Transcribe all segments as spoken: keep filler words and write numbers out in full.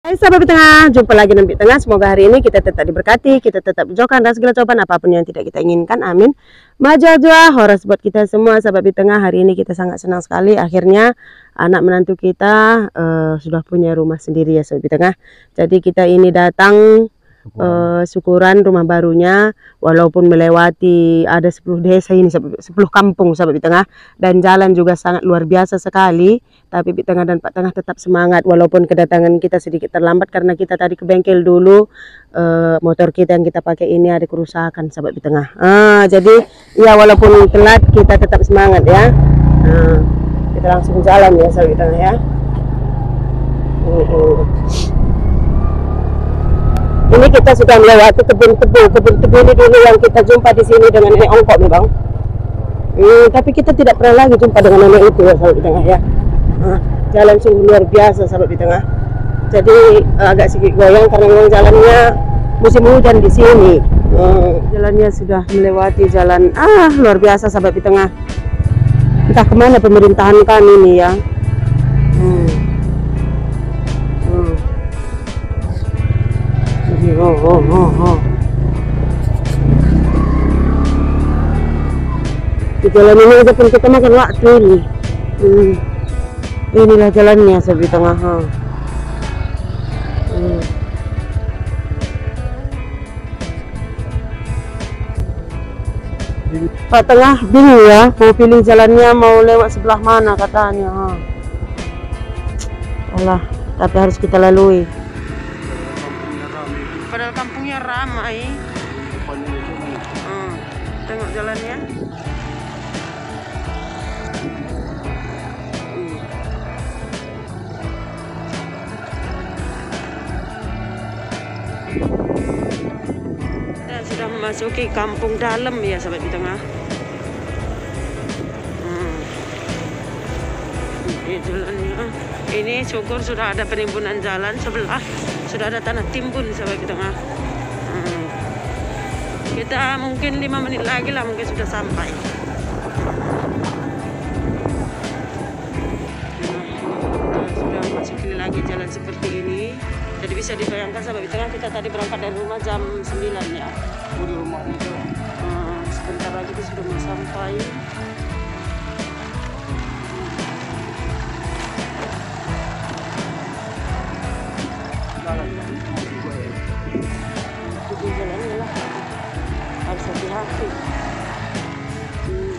Hai sahabat Tengah, jumpa lagi di Tengah. Semoga hari ini kita tetap diberkati, kita tetap dijauhkan dari segala cobaan apapun yang tidak kita inginkan. Amin. Majajwa, horas buat kita semua sahabat di Tengah. Hari ini kita sangat senang sekali. Akhirnya anak menantu kita uh, sudah punya rumah sendiri ya sahabat di Tengah. Jadi kita ini datang Uh, syukuran rumah barunya, walaupun melewati ada sepuluh desa ini, sepuluh kampung sahabat di Tengah, dan jalan juga sangat luar biasa sekali, tapi di Tengah dan Pak Tengah tetap semangat walaupun kedatangan kita sedikit terlambat karena kita tadi ke bengkel dulu. Uh, motor kita yang kita pakai ini ada kerusakan sahabat di Tengah. Ah, jadi ya walaupun telat kita tetap semangat ya. Nah, kita langsung jalan ya sahabat di Tengah ya. Uh, uh. Ini kita sudah melewati kebun tebu, kebun tebu ini dulu yang kita jumpa di sini dengan nenek ongkok nih bang. Hmm, tapi kita tidak pernah lagi jumpa dengan nenek itu ya sahabat di Tengah ya. Nah, jalan sungguh luar biasa sahabat di Tengah. Jadi agak sedikit goyang karena memang jalannya musim hujan di sini. Hmm, jalannya sudah melewati jalan ah luar biasa sahabat di Tengah. Entah kemana pemerintahan kami ini ya. Hmm. Oh, oh, oh, oh. Di jalan ini aja pun kita makan waktu ini. Hmm. Inilah jalannya sahabat di Tengah. Hmm. Pak Tengah bingung ya, mau pilih jalannya mau lewat sebelah mana katanya. Hmm. Alah, tapi harus kita lalui. Padahal kampungnya ramai. Hmm, tengok jalannya. Hmm. Kita sudah memasuki kampung dalam ya sahabat di Tengah. Hmm. Ini jalannya. Ini syukur sudah ada penimbunan jalan sebelah. Sudah ada tanah timbun sahabat di Tengah. Hmm. Kita mungkin lima menit lagi lah mungkin sudah sampai. Nah, kita sudah masuki lagi jalan seperti ini. Jadi bisa dibayangkan sahabat di Tengah, kita tadi berangkat dari rumah jam sembilan ya. Hmm, sebentar lagi kita sudah mau sampai. Harus hati-hati. Hmm.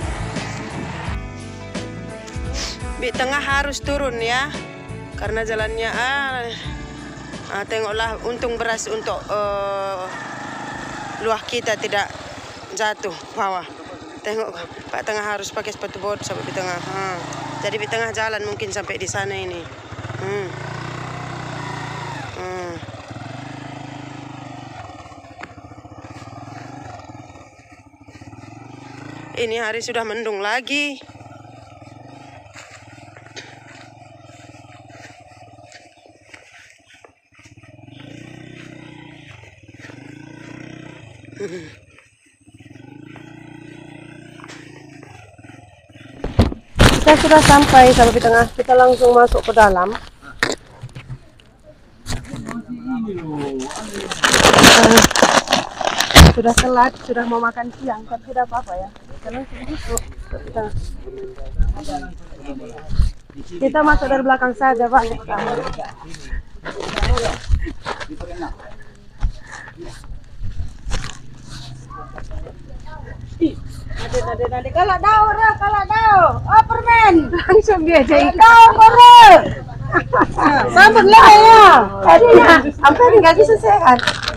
Di Tengah harus turun ya, karena jalannya ah, ah tengoklah, untung beras untuk uh, luah kita tidak jatuh bawah. Tengok Pak Tengah harus pakai sepatu bot sampai di Tengah. Hmm. Jadi di Tengah jalan mungkin sampai di sana ini. Hmm. Hmm. Ini hari sudah mendung lagi. Kita sudah sampai sahabat di Tengah. Kita langsung masuk ke dalam. Uh, sudah telat, sudah mau makan siang, tapi tidak apa-apa ya. Kita, kita masuk dari belakang saja Pak. Ade, ade, kalau dao, kalau dao, oh permen, langsung dia jadi dao, kore, sambut lah ya, tadinya, apa nih nggak bisa sehat.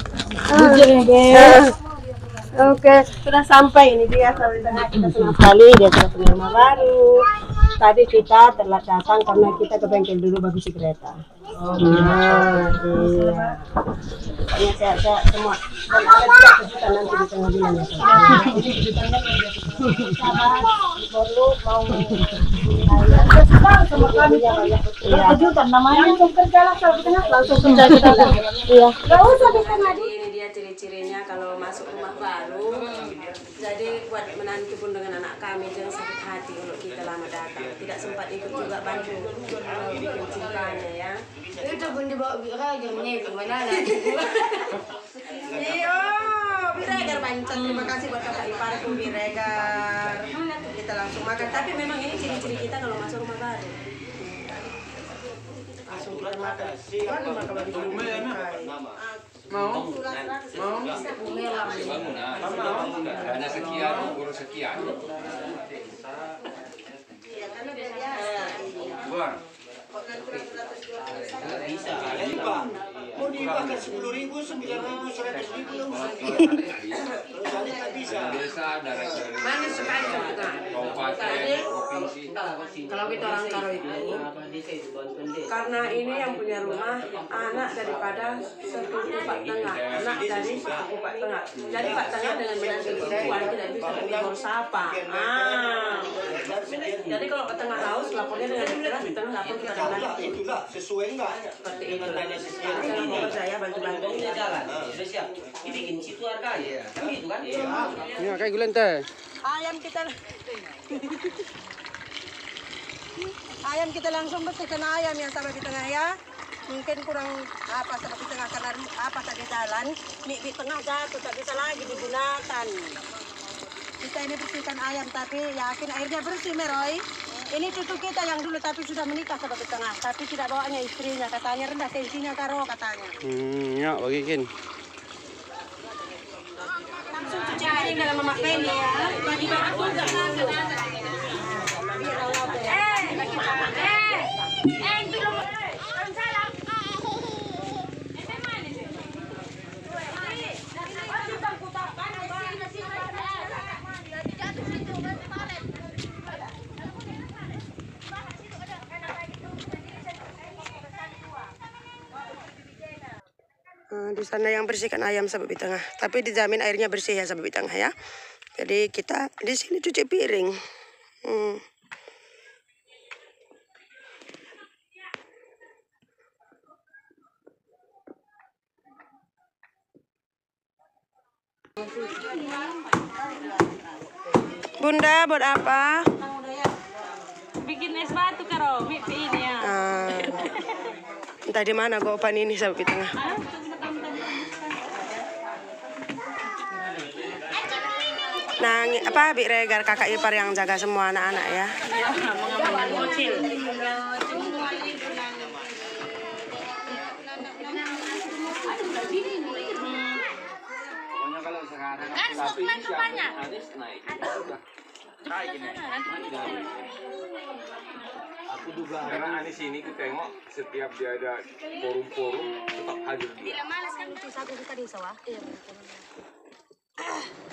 Oke, sudah sampai ini dia sahabat Tengah. Kita senang sekali dia sudah punya rumah baru. Tadi kita telat datang karena kita ke bengkel dulu bagus kereta. Oh, nah, iya. Ini sehat-sehat semua. Dan ada juga kejutan nanti di tengah bulan ya. Ini kejutannya sabar, perlu mau sama kami. Kejutan namanya langsung kerja lah sahabat Tengah, langsung kerja kita. Iya. Gak usah di tengah. Ini dia cerita ciri-cirinya kalau masuk rumah baru. Jadi buat menantu pun dengan anak kami jangan sakit hati kalau kita lama datang. Tidak sempat ikut juga bantu kalau bikin cintanya ya. Itu pun dibawa Bira jamnya itu mana ada. Iyo, Biregar Bancat. Terima kasih buat kakak iparku Biregar. Kita langsung makan. Tapi memang ini ciri-ciri kita kalau masuk rumah baru. Langsung kita makan. Mana makan bagi Mau? Mau? Dana sekian, urus sekian. Buang. Bisa, Pak. Mau dibahkan sepuluh ribu, sembilan ribu, seratus ribu, terus tak bisa. Desa dari Mana sekali kita? kabupaten, provinsi. Kalau kita orang Karo itu, karena ini yang punya rumah anak daripada sepupu Pak Tengah, anak dari sepupu Pak Tengah. Jadi Pak Tengah dengan menantu perempuan tidak bisa menegur sapa. Ah, jadi kalau Pak Tengah haus, lapornya dengan segera Pak Tengah lapor kepada menantu. Itulah sesuai enggak? Seperti itu. Jangan mau percaya bantu-bantu. Jalan, sudah siap. Dibikin situ harga ya, kan gitu kan? Ini kayak gulen teh. Ayam kita ayam kita langsung bersihkan ayam yang sampai di tengah ya. Mungkin kurang apa sampai di tengah karena apa tak di jalan, mie di tengah jatuh tak bisa lagi digunakan. Kita ini bersihkan ayam tapi yakin airnya bersih Meroy. Ini cucu kita yang dulu tapi sudah menikah sampai di tengah, tapi tidak bawanya istrinya katanya rendah tensinya karo katanya. Hmm, ya bagiin. Langsung cuci piring dalam Mama Penny ya. Bagi banget juga. Di sana yang bersihkan ayam sampai di tengah, tapi dijamin airnya bersih ya sampai di tengah ya. Jadi kita di sini cuci piring. Hmm. Bunda buat apa? Bikin es batu karo, mie ini ya. Ah, entah di mana gopan ini sampai di tengah. Nah, apa Bik Regar kakak ipar yang jaga semua anak-anak ya? Iya, mengamankan bocil. Pokoknya kalau sekarang Kan stok nanti banyak. naik. Kayak gini. Aku juga Karena Anis ini kita tengok setiap dia ada forum-forum tetap hadir dia. Bila malas kan itu satu kita di sawah. Iya.